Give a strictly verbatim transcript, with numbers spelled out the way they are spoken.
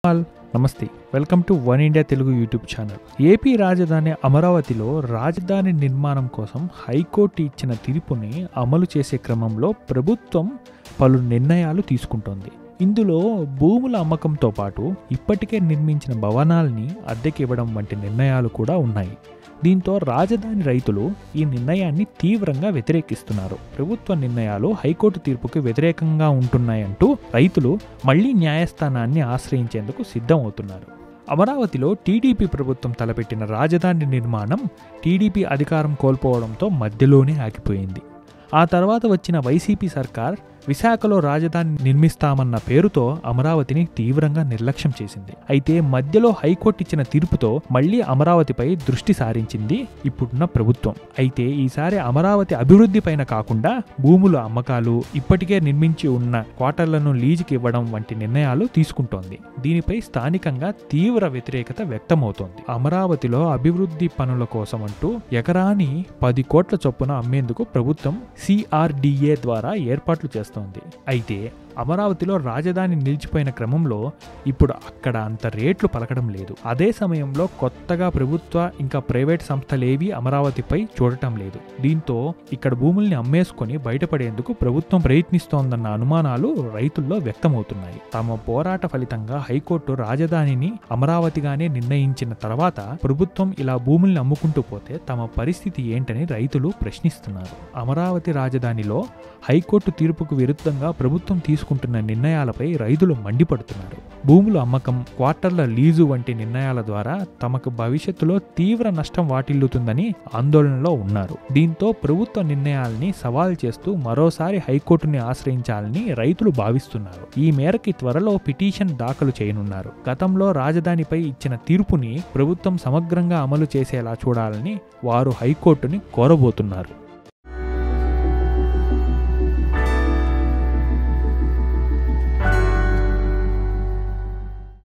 All నమస్తే, welcome to one India Telugu YouTube channel. AP రాజధాని అమరావతిలో రాజధాని నిర్మాణం కోసం హైకోర్టు ఇచ్చిన తీర్పుని అమలు చేసే క్రమంలో ప్రభుత్వం పలు నిర్ణయాలు తీసుకుంటోంది. ఇందులో భూముల అమ్మకంతో పాటు ఇప్పటికే నిర్మించిన భవనాల్ని అద్దెకి ఇవ్వడం వంటి నిర్ణయాలు కూడా ఉన్నాయి. దీంతో రాజధాని రైతులు ఈ నిర్ణయాన్ని తీవ్రంగా వ్యతిరేకిస్తున్నారు. ప్రభుత్వ నిర్ణయాలు హైకోర్టు తీర్పుకి వ్యతిరేకంగా ఉంటున్నాయంటూ రైతులు మళ్లీ న్యాయస్థానాన్ని ఆశ్రయించేందుకు సిద్ధం అవుతున్నారు. అమరావతిలో టీడీపీ ప్రభుత్వం తలపెట్టిన రాజధాని నిర్మాణం టీడీపీ అధికారం కోల్పోవడంతో మధ్యలోనే ఆగిపోయింది. ఆ తర్వాత వచ్చిన వైసీపీ సర్కార్ విశాఖలో రాజధాని నిర్మిస్తామన్న పేరుతో అమరావతిని తీవ్రంగా నిర్లక్ష్యం చేసింది. అయితే మధ్యలో హైకోర్టు ఇచ్చిన తీర్పుతో మళ్లీ అమరావతిపై దృష్టి సారించింది ఇప్పుడున్న ప్రభుత్వం. అయితే ఈసారి అమరావతి అభివృద్ధి పైన కాకుండా భూముల అమ్మకాలు, ఇప్పటికే నిర్మించి ఉన్న క్వార్టర్లను లీజుకి ఇవ్వడం వంటి నిర్ణయాలు తీసుకుంటోంది. దీనిపై స్థానికంగా తీవ్ర వ్యతిరేకత వ్యక్తమవుతోంది. అమరావతిలో అభివృద్ధి పనుల కోసం అంటూ ఎకరాని పది కోట్ల చొప్పున అమ్మేందుకు ప్రభుత్వం సిఆర్డిఏ ద్వారా ఏర్పాట్లు చేస్తోంది. అయితే అమరావతిలో రాజధాని నిలిచిపోయిన క్రమంలో ఇప్పుడు అక్కడ అంత రేట్లు పలకడం లేదు. అదే సమయంలో కొత్తగా ప్రభుత్వ ఇంకా ప్రైవేట్ సంస్థలేవీ అమరావతిపై చూడటం లేదు. దీంతో ఇక్కడ భూముల్ని అమ్మేసుకొని బయటపడేందుకు ప్రభుత్వం ప్రయత్నిస్తోందన్న అనుమానాలు రైతుల్లో వ్యక్తమవుతున్నాయి. తమ పోరాట ఫలితంగా హైకోర్టు రాజధానిని అమరావతిగానే నిర్ణయించిన తర్వాత ప్రభుత్వం ఇలా భూముల్ని అమ్ముకుంటూ పోతే తమ పరిస్థితి ఏంటని రైతులు ప్రశ్నిస్తున్నారు. అమరావతి రాజధానిలో హైకోర్టు తీర్పుకు విరుద్ధంగా ప్రభుత్వం తీసుకుంటున్న నిర్ణయాలపై రైతులు మండిపడుతున్నారు. భూముల అమ్మకం, క్వార్టర్ల లీజు వంటి నిర్ణయాల ద్వారా తమకు భవిష్యత్తులో తీవ్ర నష్టం వాటిల్లుతుందని ఆందోళనలో ఉన్నారు. దీంతో ప్రభుత్వ నిర్ణయాల్ని సవాల్ చేస్తూ మరోసారి హైకోర్టుని ఆశ్రయించాలని రైతులు భావిస్తున్నారు. ఈ మేరకు త్వరలో పిటిషన్ దాఖలు చేయనున్నారు. గతంలో రాజధానిపై ఇచ్చిన తీర్పుని ప్రభుత్వం సమగ్రంగా అమలు చేసేలా చూడాలని వారు హైకోర్టుని కోరబోతున్నారు.